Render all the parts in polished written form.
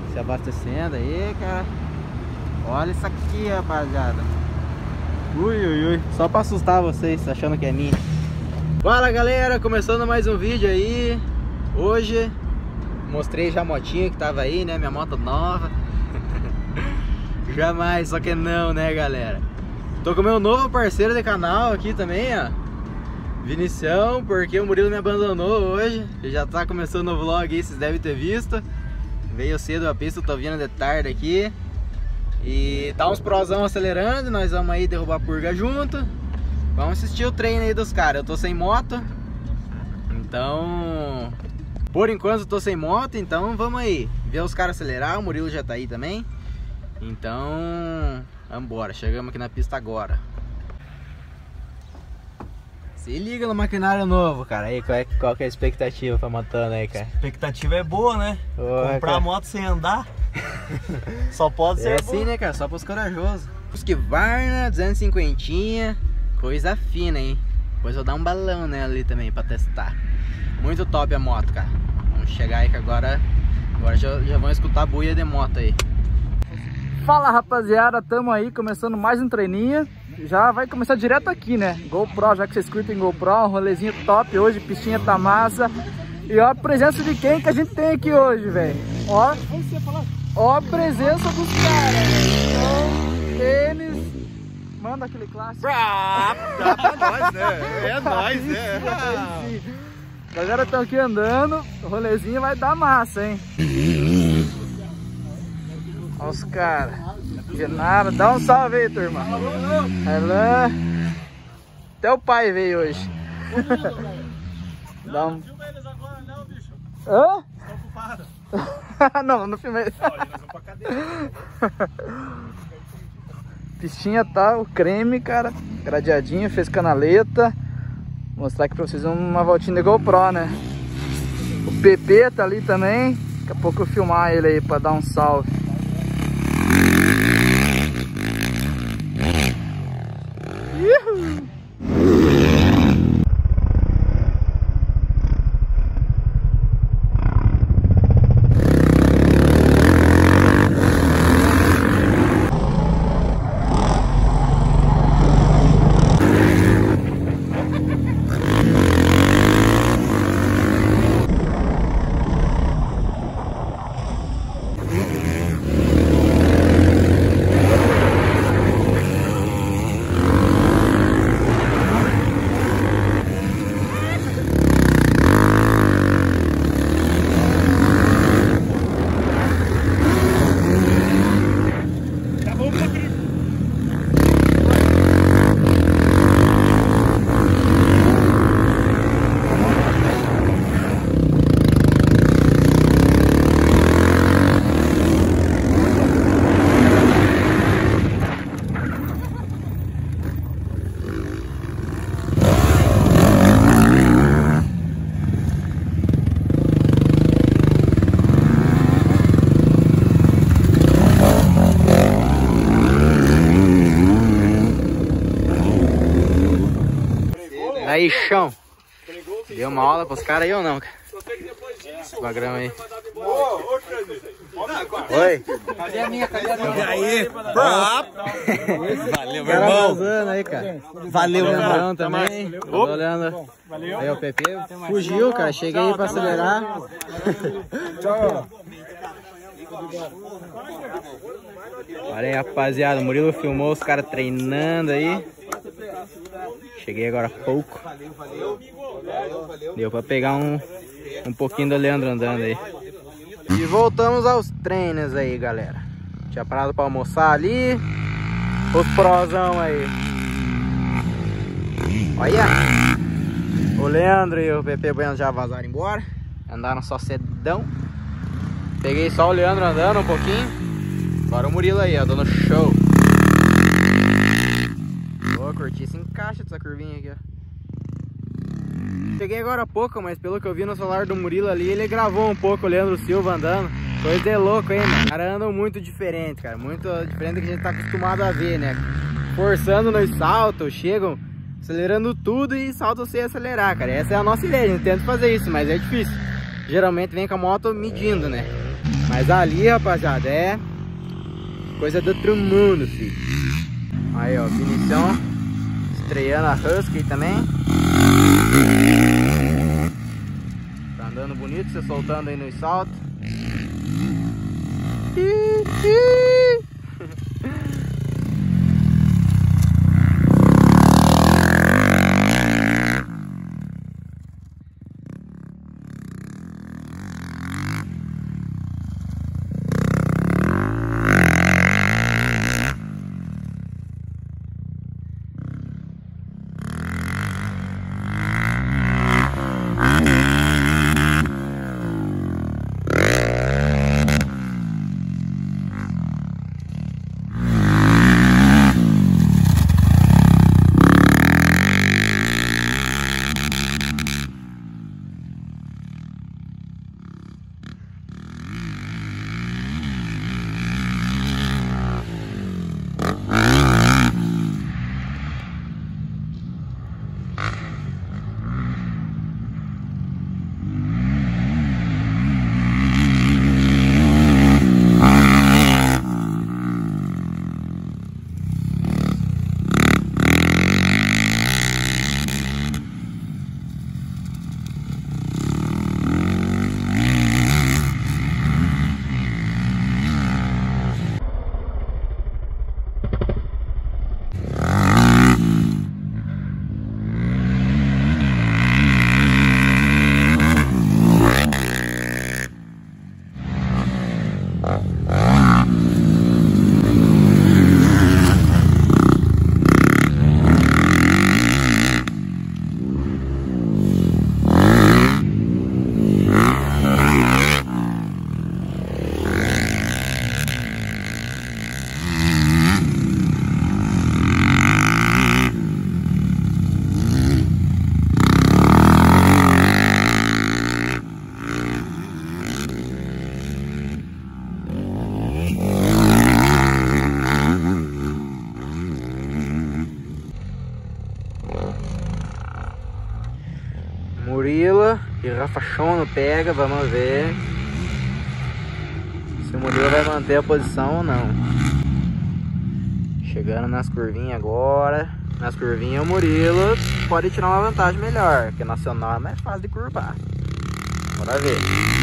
Se abastecendo aí, cara. Olha isso aqui, rapaziada. Ui, ui, ui. Só pra assustar vocês, achando que é minha. Fala, galera, começando mais um vídeo aí. Hoje mostrei já a motinha que tava aí, né? Minha moto nova. Jamais, só que não, né, galera? Tô com o meu novo parceiro de canal aqui também, ó, Vinicião, porque o Murilo me abandonou hoje. Ele já tá começando o vlog aí, vocês devem ter visto. Veio cedo a pista, eu tô vindo de tarde aqui. E tá uns prosão acelerando, nós vamos aí derrubar a purga junto. Vamos assistir o treino aí dos caras. Eu tô sem moto, então por enquanto eu tô sem moto, então vamos aí ver os caras acelerar. O Murilo já tá aí também. Então vambora, chegamos aqui na pista agora. Se liga no maquinário novo, cara. Aí, qual que é a expectativa pra motando aí, cara? A expectativa é boa, né? Comprar cara, a moto sem andar só pode ser assim, né, cara? Só pros corajosos. Husqvarna 250, coisa fina, hein? Depois eu vou dar um balão nela ali também pra testar. Muito top a moto, cara. Vamos chegar aí que agora já vão escutar a buia de moto aí. Fala, rapaziada, tamo aí começando mais um treininho. Já vai começar direto aqui, né? GoPro, já que vocês curtem GoPro, um rolezinho top hoje, pistinha tá massa. E ó a presença de quem que a gente tem aqui hoje, velho. Ó a presença dos caras, então, eles... Manda aquele clássico. É nóis, né? É nóis, né? A galera tá aqui andando, o rolezinho vai dar massa, hein? Olha os caras. De nada, dá um salve aí, turma. Hello. Até o pai veio hoje. Dá um... Hã? Não, não filmei. Pistinha tá o creme, cara. Gradeadinho, fez canaleta. Vou mostrar aqui pra vocês uma voltinha de GoPro, né? O PP tá ali também. Daqui a pouco eu vou filmar ele aí pra dar um salve. Aí, chão. Deu uma aula pros caras aí ou não, cara? Magrão aí. Oi. Cadê a minha? Cadê a minha? E aí? Valeu, meu irmão. Aí, cara. Valeu, meu irmão. Magrão também. Tô olhando. Aí o PP fugiu, cara. Cheguei aí pra acelerar. Olha aí, rapaziada. O Murilo filmou os caras treinando aí. Cheguei agora há pouco. Deu pra pegar um pouquinho do Leandro andando aí. E voltamos aos treinos aí, galera. Tinha parado pra almoçar ali. Os prosão aí. Olha. O Leandro e o PP Bueno já vazaram embora. Andaram só cedão. Peguei só o Leandro andando um pouquinho. Agora o Murilo aí, ó, dando show. Vou curtir esse encaixe dessa curvinha aqui, ó. Cheguei agora há pouco, mas pelo que eu vi no celular do Murilo ali, ele gravou um pouco o Leandro Silva andando. Coisa de louco, hein, mano? Os caras andam muito diferente, cara. Muito diferente do que a gente tá acostumado a ver, né? Forçando nos saltos, chegam acelerando tudo e saltam sem acelerar, cara. Essa é a nossa ideia, a gente tenta fazer isso, mas é difícil. Geralmente vem com a moto medindo, né? Mas Mas ali, rapaziada, é coisa do outro mundo, filho. Aí, ó, Vinicião estreando a Husky também. Tá andando bonito, você soltando aí nos saltos. Murilo e Rafa Chono pega, vamos ver se o Murilo vai manter a posição ou não. Chegando nas curvinhas agora. Nas curvinhas o Murilo pode tirar uma vantagem melhor, porque nacional é mais fácil de curvar. Bora ver.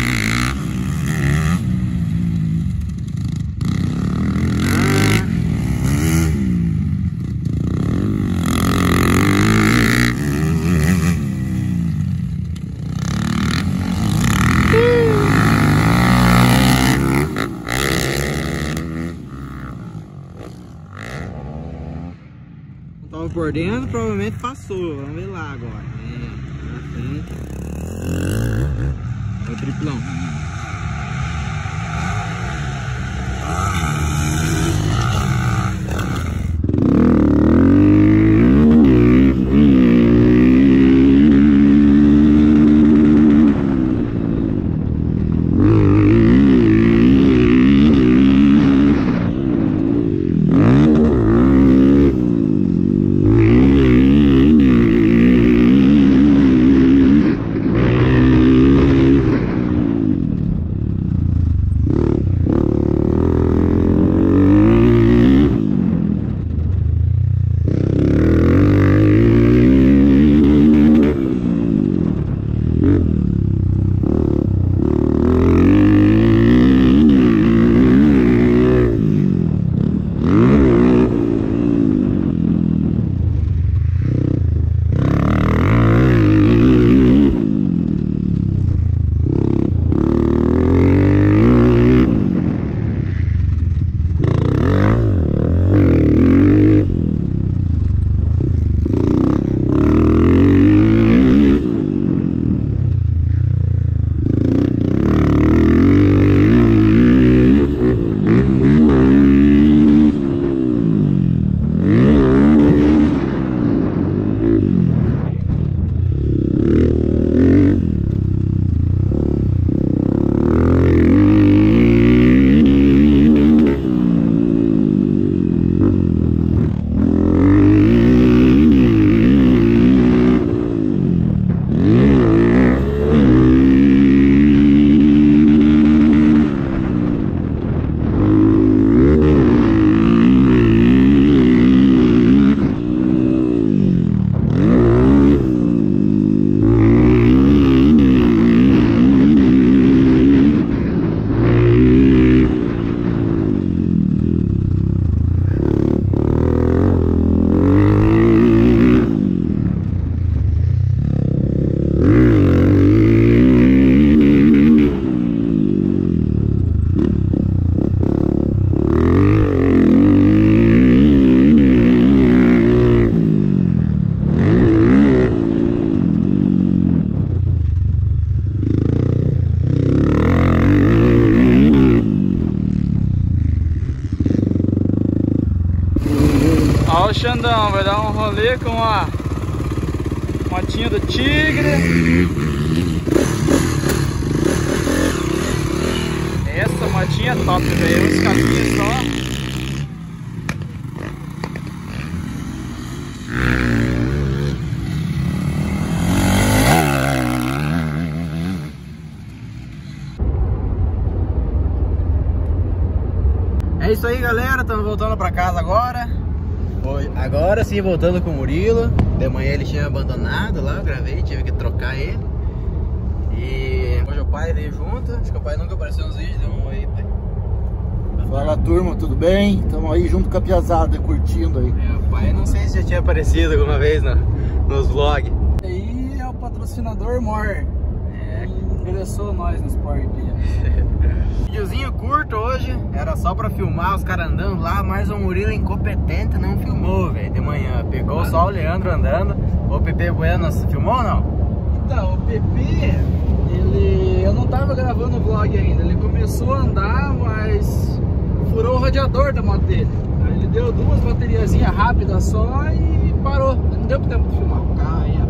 Tava por dentro, provavelmente passou. Vamos ver lá agora. É o triplão. Leandrão vai dar um rolê com a motinha do Tigre. Essa motinha é top, velho. Uns capinhos só. É isso aí, galera, estamos voltando pra casa agora. Agora sim, voltando com o Murilo. De manhã ele tinha abandonado lá, eu gravei, tive que trocar ele. E hoje o pai veio junto, acho que o pai nunca apareceu nos vídeos, deu um oi, pai. Fala, turma, tudo bem? Estamos aí junto com a piazada, curtindo aí. O pai não sei se já tinha aparecido alguma vez nos vlogs. Aí é o patrocinador Mor. Interessou nós no Sport. Videozinho curto hoje, era só pra filmar os caras andando lá, mas o Murilo incompetente não filmou, velho, de manhã. Pegou só o Leandro andando. O Pepe Bueno filmou ou não? Então, o Pepe, eu não tava gravando o vlog ainda. Ele começou a andar, mas furou o radiador da moto dele. Aí ele deu 2 bateriazinhas rápidas só e parou. Não deu tempo de filmar o carro aí.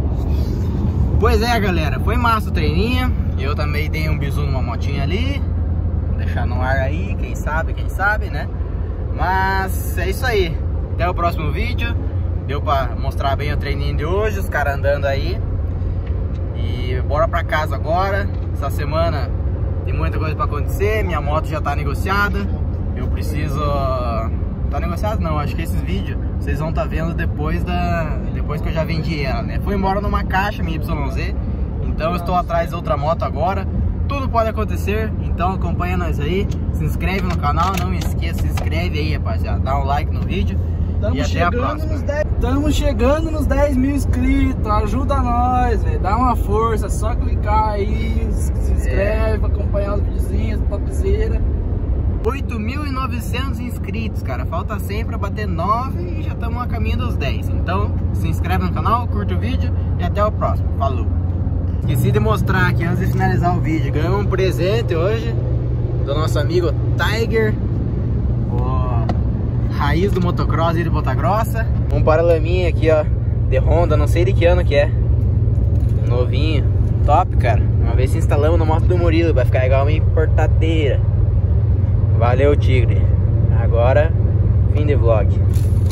Pois é, galera, foi massa o treininho. Eu também dei um bisu numa motinha ali. Vou deixar no ar aí, quem sabe, né? Mas é isso aí. Até o próximo vídeo. Deu pra mostrar bem o treininho de hoje, os caras andando aí. E bora pra casa agora. Essa semana tem muita coisa pra acontecer. Minha moto já tá negociada. Eu preciso... Tá negociado? Não, acho que esses vídeos vocês vão estar vendo depois que eu já vendi ela, né? Foi embora numa caixa, minha YZ. Então eu estou atrás de outra moto agora. Tudo pode acontecer, então acompanha nós aí. Se inscreve no canal, não esqueça, se inscreve aí, rapaziada. Dá um like no vídeo. E até a próxima. Estamos chegando nos 10 mil inscritos. Ajuda nós, velho. Dá uma força, só clicar aí, se inscreve pra acompanhar os videozinhos, topzera. 8.900 inscritos, cara. Falta 100 pra bater 9 e já estamos a caminho dos 10. Então, se inscreve no canal, curte o vídeo e até o próximo. Falou! Esqueci de mostrar aqui antes de finalizar o vídeo. Ganhamos um presente hoje do nosso amigo Tiger, o raiz do motocross e de Ponta Grossa. Um paralaminha aqui, ó, de Honda, não sei de que ano que é. Novinho, top, cara. Uma vez se instalamos na moto do Murilo, vai ficar igual uma importadeira. Valeu, Tigre. Agora, fim de vlog.